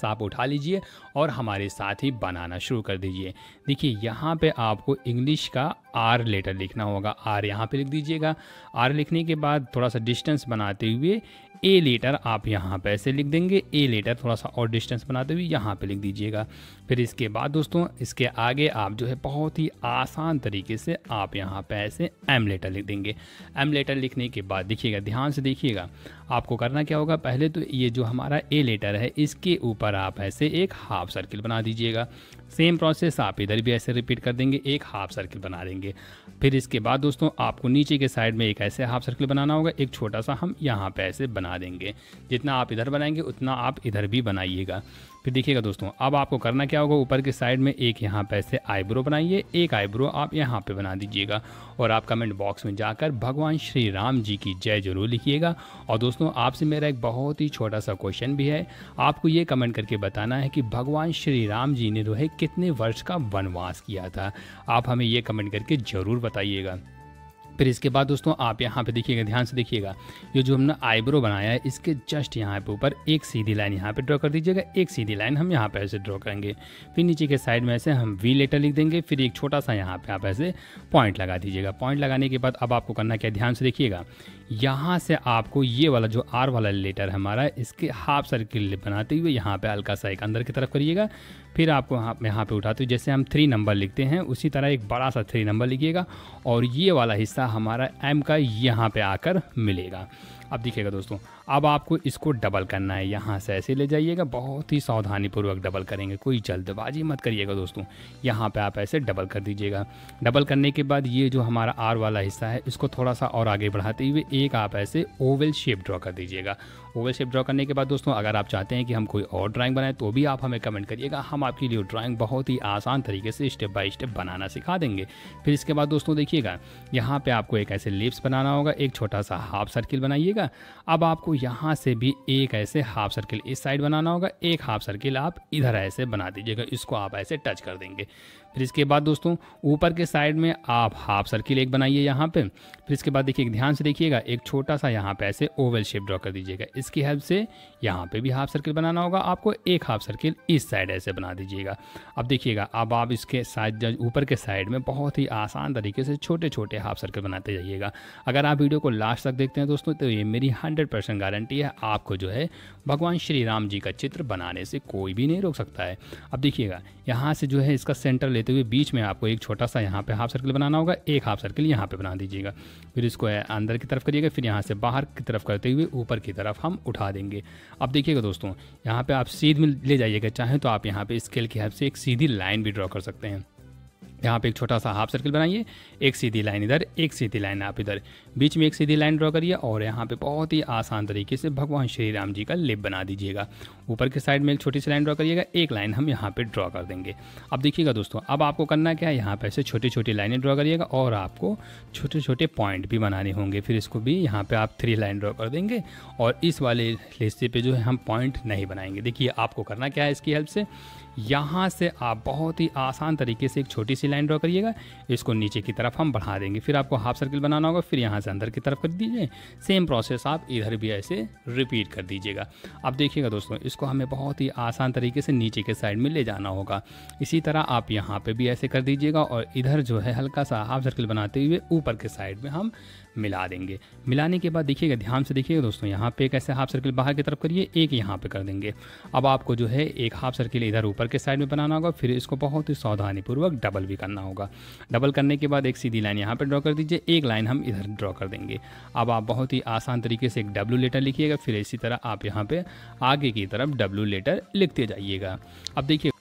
आप उठा लीजिए और हमारे साथ ही बनाना शुरू कर दीजिए। देखिए यहाँ पे आपको इंग्लिश का आर लेटर लिखना होगा, आर यहाँ पे लिख दीजिएगा। आर लिखने के बाद थोड़ा सा डिस्टेंस बनाते हुए ए लेटर आप यहाँ पे ऐसे लिख देंगे, ए लेटर थोड़ा सा और डिस्टेंस बनाते हुए यहाँ पे लिख दीजिएगा। फिर इसके बाद दोस्तों इसके आगे आप जो है बहुत ही आसान तरीके से आप यहाँ पे ऐसे एम लेटर लिख देंगे। एम लेटर लिखने के बाद देखिएगा, ध्यान से देखिएगा, आपको करना क्या होगा, पहले तो ये जो हमारा ए लेटर है इसके ऊपर आप ऐसे एक हाफ सर्किल बना दीजिएगा। सेम प्रोसेस आप इधर भी ऐसे रिपीट कर देंगे, एक हाफ सर्किल बना देंगे। फिर इसके बाद दोस्तों आपको नीचे के साइड में एक ऐसे हाफ सर्किल बनाना होगा, एक छोटा सा हम यहाँ पे ऐसे बना देंगे। जितना आप इधर बनाएंगे उतना आप इधर भी बनाइएगा। फिर देखिएगा दोस्तों, अब आपको करना क्या होगा, ऊपर के साइड में एक यहाँ पे ऐसे आईब्रो बनाइए, एक आईब्रो आप यहाँ पे बना दीजिएगा। और आप कमेंट बॉक्स में जाकर भगवान श्री राम जी की जय जरूर लिखिएगा। और दोस्तों आपसे मेरा एक बहुत ही छोटा सा क्वेश्चन भी है, आपको ये कमेंट करके बताना है कि भगवान श्री राम जी ने जो है कितने वर्ष का वनवास किया था। आप हमें ये कमेंट करके ज़रूर बताइएगा। फिर इसके बाद दोस्तों आप यहाँ पे देखिएगा, ध्यान से देखिएगा, ये जो हमने आईब्रो बनाया है इसके जस्ट यहाँ पे ऊपर एक सीधी लाइन यहाँ पे ड्रॉ कर दीजिएगा। एक सीधी लाइन हम यहाँ पे ऐसे ड्रॉ करेंगे। फिर नीचे के साइड में ऐसे हम वी लेटर लिख देंगे। फिर एक छोटा सा यहाँ पे आप ऐसे पॉइंट लगा दीजिएगा। पॉइंट लगाने के बाद अब आपको करना क्या है, ध्यान से देखिएगा, यहाँ से आपको ये वाला जो आर वाला लेटर हमारा इसके हाफ सर्किल बनाते हुए यहाँ पे हल्का सा एक अंदर की तरफ करिएगा। फिर आपको यहाँ पे उठाते हुए जैसे हम 3 नंबर लिखते हैं उसी तरह एक बड़ा सा 3 नंबर लिखिएगा और ये वाला हिस्सा हमारा एम का यहाँ पे आकर मिलेगा। अब देखिएगा दोस्तों, अब आपको इसको डबल करना है, यहाँ से ऐसे ले जाइएगा, बहुत ही सावधानीपूर्वक डबल करेंगे, कोई जल्दबाजी मत करिएगा दोस्तों। यहाँ पे आप ऐसे डबल कर दीजिएगा। डबल करने के बाद ये जो हमारा आर वाला हिस्सा है इसको थोड़ा सा और आगे बढ़ाते हुए एक आप ऐसे ओवल शेप ड्रॉ कर दीजिएगा। ओवल शेप ड्रॉ करने के बाद दोस्तों अगर आप चाहते हैं कि हम कोई और ड्राइंग बनाएं तो भी आप हमें कमेंट करिएगा, हम आपके लिए ड्राइंग बहुत ही आसान तरीके से स्टेप बाय स्टेप बनाना सिखा देंगे। फिर इसके बाद दोस्तों देखिएगा, यहाँ पे आपको एक ऐसे लिप्स बनाना होगा, एक छोटा सा हाफ सर्किल बनाइएगा। अब आपको यहाँ से भी एक ऐसे हाफ सर्किल इस साइड बनाना होगा, एक हाफ सर्किल आप इधर ऐसे बना दीजिएगा, इसको आप ऐसे टच कर देंगे। फिर इसके बाद दोस्तों ऊपर के साइड में आप हाफ सर्किल एक बनाइए यहाँ पे। फिर इसके बाद देखिए, ध्यान से देखिएगा, एक छोटा सा यहाँ पे ऐसे ओवल शेप ड्रॉ कर दीजिएगा। इसकी हेल्प से यहाँ पे भी हाफ सर्किल बनाना होगा आपको, एक हाफ सर्किल इस साइड ऐसे बना दीजिएगा। अब देखिएगा, अब आप इसके साइड ऊपर के साइड में बहुत ही आसान तरीके से छोटे छोटे हाफ सर्किल बनाते जाइएगा। अगर आप वीडियो को लास्ट तक देखते हैं दोस्तों तो ये मेरी 100% गारंटी है, आपको जो है भगवान श्री राम जी का चित्र बनाने से कोई भी नहीं रोक सकता है। अब देखिएगा, यहाँ से जो है इसका सेंटर लेते हुए बीच में आपको एक छोटा सा यहाँ पे हाफ सर्किल बनाना होगा, एक हाफ सर्किल यहाँ पे बना दीजिएगा। फिर इसको अंदर की तरफ करिएगा, फिर यहाँ से बाहर की तरफ करते हुए ऊपर की तरफ हम उठा देंगे। अब देखिएगा दोस्तों, यहाँ पे आप सीध में ले जाइएगा, चाहे तो आप यहाँ पे स्केल की हेल्प से एक सीधी लाइन भी ड्रॉ कर सकते हैं। यहाँ पे एक छोटा सा हाफ सर्किल बनाइए, एक सीधी लाइन इधर, एक सीधी लाइन आप इधर, बीच में एक सीधी लाइन ड्रॉ करिए और यहाँ पे बहुत ही आसान तरीके से भगवान श्री राम जी का लिप बना दीजिएगा। ऊपर के साइड में एक छोटी सी लाइन ड्रॉ करिएगा, एक लाइन हम यहाँ पे ड्रॉ कर देंगे। अब देखिएगा दोस्तों, अब आपको करना क्या है, यहाँ पे ऐसे छोटी छोटी लाइनें ड्रॉ करिएगा और आपको छोटे छोटे पॉइंट भी बनाने होंगे। फिर इसको भी यहाँ पे आप 3 लाइन ड्रॉ कर देंगे और इस वाले हिस्से पे जो है हम पॉइंट नहीं बनाएंगे। देखिए आपको करना क्या है, इसकी हेल्प से यहाँ से आप बहुत ही आसान तरीके से एक छोटी सी लाइन ड्रॉ करिएगा, इसको नीचे की तरफ हम बढ़ा देंगे। फिर आपको हाफ सर्किल बनाना होगा, फिर यहाँ से अंदर की तरफ कर दीजिए। सेम प्रोसेस आप इधर भी ऐसे रिपीट कर दीजिएगा। अब देखिएगा दोस्तों, इसको हमें बहुत ही आसान तरीके से नीचे के साइड में ले जाना होगा। इसी तरह आप यहाँ पे भी ऐसे कर दीजिएगा और इधर जो है हल्का सा हाफ सर्किल बनाते हुए ऊपर के साइड में हम मिला देंगे। मिलाने के बाद देखिएगा, ध्यान से देखिएगा दोस्तों, यहाँ पे एक ऐसे हाफ सर्किल बाहर की तरफ करिए, एक यहाँ पे कर देंगे। अब आपको जो है एक हाफ सर्किल इधर ऊपर के साइड में बनाना होगा, फिर इसको बहुत ही सावधानीपूर्वक डबल भी करना होगा। डबल करने के बाद एक सीधी लाइन यहाँ पे ड्रॉ कर दीजिए, एक लाइन हम इधर ड्रॉ कर देंगे। अब आप बहुत ही आसान तरीके से एक डब्ल्यू लेटर लिखिएगा, फिर इसी तरह आप यहाँ पे आगे की तरफ डब्ल्यू लेटर लिखते जाइएगा। अब देखिए,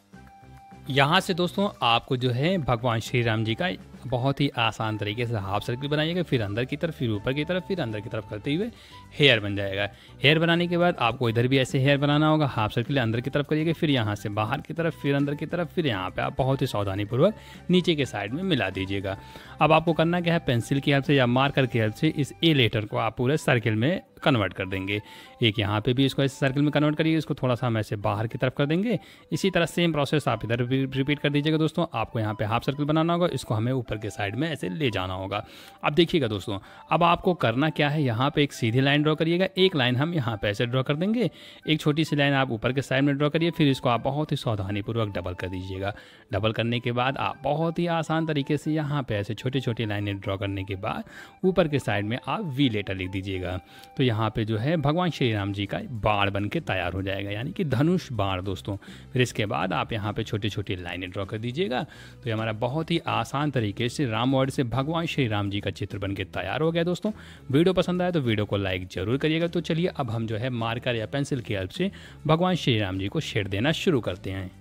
यहाँ से दोस्तों आपको जो है भगवान श्री राम जी का बहुत ही आसान तरीके से हाफ सर्किल बनाइएगा, फिर अंदर की तरफ, फिर ऊपर की तरफ, फिर अंदर की तरफ करते हुए हेयर बन जाएगा। हेयर बनाने के बाद आपको इधर भी ऐसे हेयर बनाना होगा, हाफ सर्किल अंदर की तरफ करिएगा, फिर यहाँ से बाहर की तरफ, फिर अंदर की तरफ, फिर यहाँ पे आप बहुत ही सावधानीपूर्वक नीचे के साइड में मिला दीजिएगा। अब आपको करना क्या है, पेंसिल की हेल्प से या मार्कर की हेल्प से इस ए लेटर को आप पूरे सर्किल में कन्वर्ट कर देंगे। एक यहाँ पे भी इसको ऐसे सर्किल में कन्वर्ट करिए, इसको थोड़ा सा हम ऐसे बाहर की तरफ कर देंगे। इसी तरह सेम प्रोसेस आप इधर भी रिपीट कर दीजिएगा दोस्तों। आपको यहाँ पे हाफ सर्किल बनाना होगा, इसको हमें ऊपर ऊपर के साइड में ऐसे ले जाना होगा। अब देखिएगा दोस्तों, अब आपको करना क्या है, यहाँ पे एक सीधी लाइन ड्रॉ करिएगा, एक लाइन हम यहाँ पे ऐसे ड्रॉ कर देंगे, एक छोटी सी लाइन आप ऊपर के साइड में ड्रॉ करिए, फिर इसको आप बहुत ही सावधानीपूर्वक डबल कर दीजिएगा। डबल करने के बाद आप बहुत ही आसान तरीके से यहाँ पे ऐसे छोटी छोटी लाइनें ड्रॉ करने के बाद ऊपर के साइड में आप वी लेटर लिख दीजिएगा। तो यहाँ पे जो है भगवान श्री राम जी का बाण बन के तैयार हो जाएगा, यानी कि धनुष बाण दोस्तों। फिर इसके बाद आप यहाँ पे छोटी छोटी लाइनें ड्रॉ कर दीजिएगा। तो ये हमारा बहुत ही आसान तरीके से राम वर्ड से भगवान श्री राम जी का चित्र बन के तैयार हो गया दोस्तों। वीडियो पसंद आया तो वीडियो को लाइक जरूर करिएगा। तो चलिए अब हम जो है मार्कर या पेंसिल की हेल्प से भगवान श्री राम जी को शेड देना शुरू करते हैं।